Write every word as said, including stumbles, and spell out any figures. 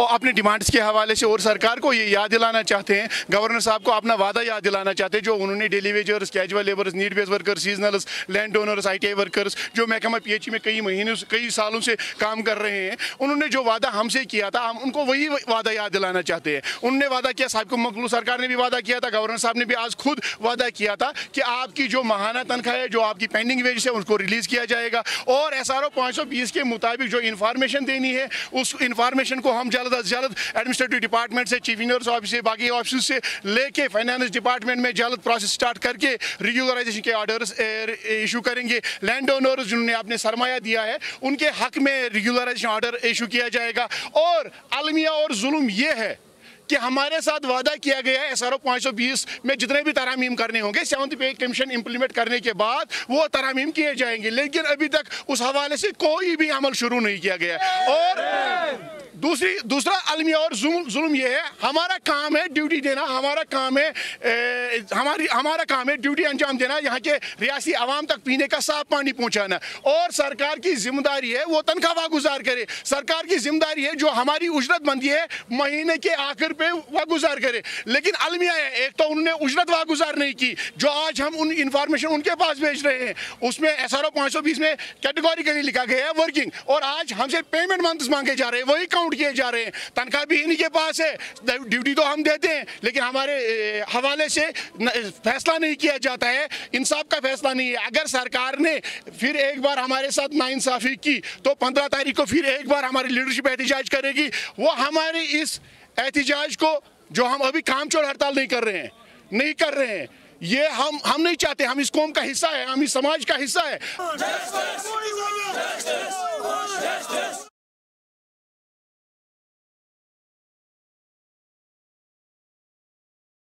अपने डिमांड्स के हवाले से और सरकार को ये याद दिलाना चाहते हैं, गवर्नर साहब को अपना वादा याद दिलाना चाहते हैं जो उन्होंने daily wagers, casual labours, need based workers, seasonals, land owners, I T I workers, जो महकमा पी एच ई में कई महीनों से, कई सालों से काम कर रहे हैं, उन्होंने जो वादा हमसे किया था हम उनको वही वादा याद दिलाना चाहते हैं। उन्होंने वादा किया, साहब को मखलूक सरकार ने भी वादा किया था, गवर्नर साहब ने भी आज खुद वादा किया था कि आपकी जो माहाना तनख्वाह है, जो आपकी पेंडिंग वेजेस है, उसको रिलीज किया जाएगा और एस आर ओ पाँच सौ बीस के मुताबिक जो इन्फॉर्मेशन देनी है उस इन्फॉर्मेशन को हम जल्द अज जल्द एडमिनिस्ट्रेटिव डिपार्टमेंट से, चीफ इंजीनियर्स ऑफिस से, बाकी ऑफिस से लेके फाइनेंस डिपार्टमेंट में जल्द प्रोसेस स्टार्ट करके रेगुलराइजेशन के ऑर्डर्स इशू करेंगे। लैंड ओनर्स जिन्होंने आपने सरमाया दिया है उनके हक में रेगुलराइजेशन ऑर्डर इशू किया जाएगा। और अलमिया और जुल्म ये है कि हमारे साथ वादा किया गया है एस आर ओ पाँच सौ बीस में जितने भी तरामीम करने होंगे सेवंथ पे कमीशन इंप्लीमेंट करने के बाद वो तरामीम किए जाएंगे, लेकिन अभी तक उस हवाले से कोई भी अमल शुरू नहीं किया गया। और दूसरी दूसरा अलमिया और जुल्म ये है, हमारा काम है ड्यूटी देना, हमारा काम है ए, हमारी हमारा काम है ड्यूटी अंजाम देना, यहाँ के रियासी आवाम तक पीने का साफ पानी पहुँचाना। और सरकार की जिम्मेदारी है वो तनख्वाह वागुजार करे, सरकार की जिम्मेदारी है जो हमारी उजरत बनती है महीने के आखिर पे वागुजार करे। लेकिन अलमिया है, एक तो उन्होंने उजरत वागुजार नहीं की, जो आज हम उन इंफॉर्मेशन उनके पास भेज रहे हैं उसमें एस आर ओ पाँच सौ बीस में कैटेगोरिकली लिखा गया है वर्किंग, और आज हमसे पेमेंट मंथ्स मांगे जा रहे हैं, वही काउंट किए जा रहे हैं। तनख्वाह भी इन्हीं के पास है, ड्यूटी तो हम देते हैं लेकिन हमारे हवाले से फैसला नहीं किया जाता है, इंसाफ का फैसला नहीं है। अगर सरकार ने फिर एक बार हमारे साथ नाइंसाफी की तो पंद्रह तारीख को फिर एक बार हमारी लीडरशिप एहतिजाज करेगी। वो हमारी इस एहतिजाज को, जो हम अभी काम चोर हड़ताल नहीं कर रहे हैं नहीं कर रहे हैं ये हम हम नहीं चाहते, हम इस कौम का हिस्सा है, हम इस समाज का हिस्सा है।